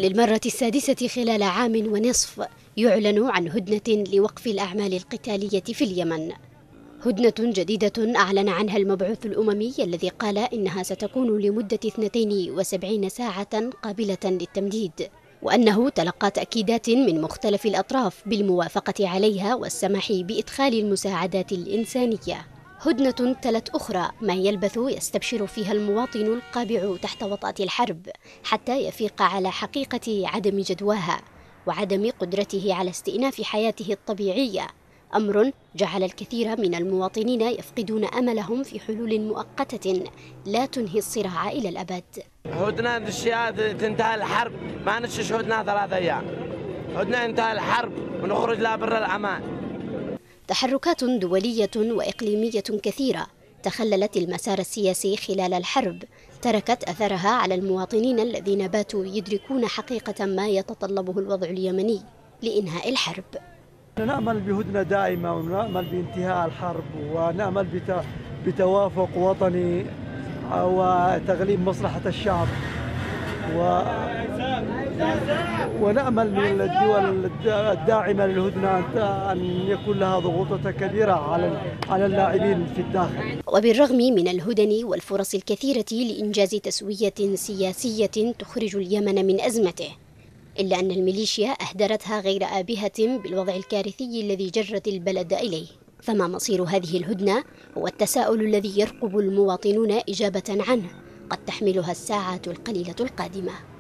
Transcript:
للمرة السادسة خلال عام ونصف يعلن عن هدنة لوقف الأعمال القتالية في اليمن. هدنة جديدة أعلن عنها المبعوث الأممي الذي قال إنها ستكون لمدة 72 ساعة قابلة للتمديد، وأنه تلقى تأكيدات من مختلف الأطراف بالموافقة عليها والسماح بإدخال المساعدات الإنسانية. هدنة تلت أخرى ما يلبث يستبشر فيها المواطن القابع تحت وطأة الحرب حتى يفيق على حقيقة عدم جدواها وعدم قدرته على استئناف حياته الطبيعية، أمر جعل الكثير من المواطنين يفقدون أملهم في حلول مؤقتة لا تنهي الصراع إلى الأبد. هدنة الأشياء تنتهي الحرب، ما نشش هدنة 3 أيام، هدنة انتهى الحرب ونخرج لا بر الأمان. تحركات دولية وإقليمية كثيرة تخللت المسار السياسي خلال الحرب تركت أثرها على المواطنين الذين باتوا يدركون حقيقة ما يتطلبه الوضع اليمني لإنهاء الحرب. نأمل بهدنة دائمة ونأمل بانتهاء الحرب ونأمل بتوافق وطني وتغليب مصلحة الشعب ونأمل من الدول الداعمة للهدنة أن يكون لها ضغوطات كبيرة على اللاعبين في الداخل. وبالرغم من الهدن والفرص الكثيرة لإنجاز تسوية سياسية تخرج اليمن من أزمته، إلا أن الميليشيا أهدرتها غير آبهة بالوضع الكارثي الذي جرت البلد إليه. فما مصير هذه الهدنة هو التساؤل الذي يرقب المواطنون إجابة عنه قد تحملها الساعات القليلة القادمة.